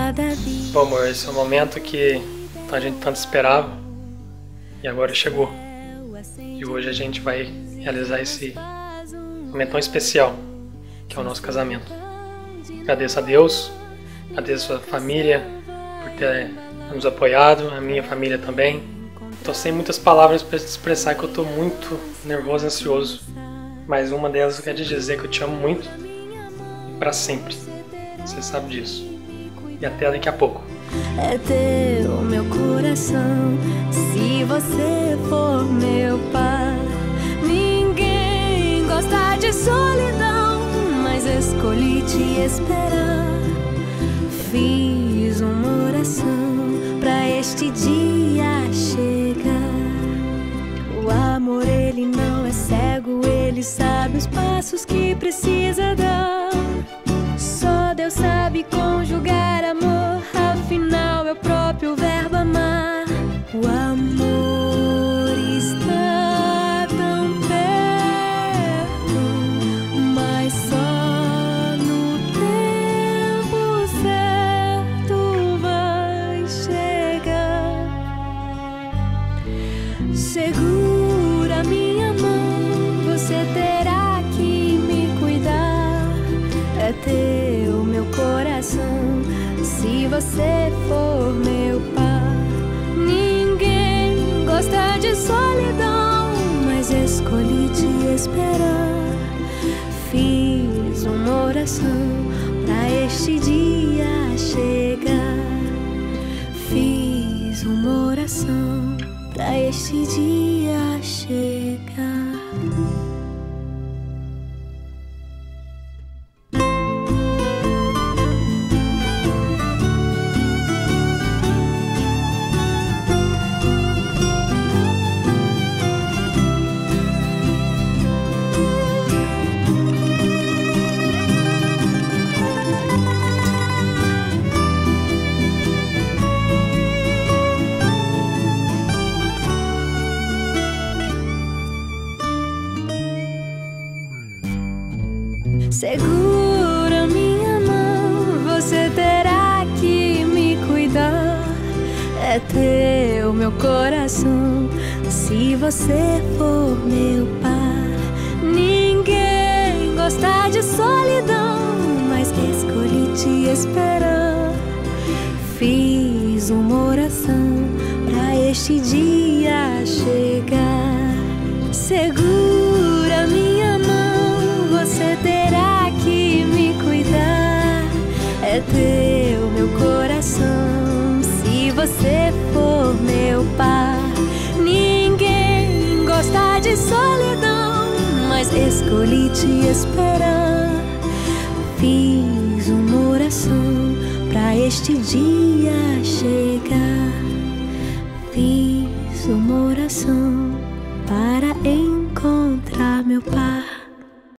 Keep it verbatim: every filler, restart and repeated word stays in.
cada dia. Bom, amor, esse é o momento que a gente tanto esperava e agora chegou. E hoje a gente vai realizar esse momento tão especial, que é o nosso casamento. Agradeço a Deus, agradeço a sua família por ter nos apoiado, a minha família também. Estou sem muitas palavras para expressar que eu estou muito nervoso e ansioso, mas uma delas eu quero te dizer que eu te amo muito e para sempre. Você sabe disso. E até daqui a pouco. É teu meu coração, se você for meu par. Ninguém gosta de solidão, mas escolhi te esperar. Fiz uma oração pra este dia chegar. O amor, ele não é cego, ele sabe os passos que precisa dar. Só Deus sabe conjugar amor, afinal é o próprio verbo amar. O amor está tão perto, mas só no tempo certo vai chegar. Segura minha mão, você terá que me cuidar. É teu meu coração, se você for meu par. Ninguém gosta de solidão, mas escolhi te esperar. Fiz uma oração pra este dia chegar. Fiz uma oração pra este dia chegar. Segura minha mão, você terá que me cuidar. É teu meu coração, se você for meu par. Ninguém gosta de solidão, mas escolhi te esperar. Fiz uma oração pra este dia chegar. Segura minha mão, você terá que me cuidar. É teu meu coração, se você for meu par. Ninguém gosta de solidão, mas escolhi te esperar. Fiz uma oração pra este dia chegar.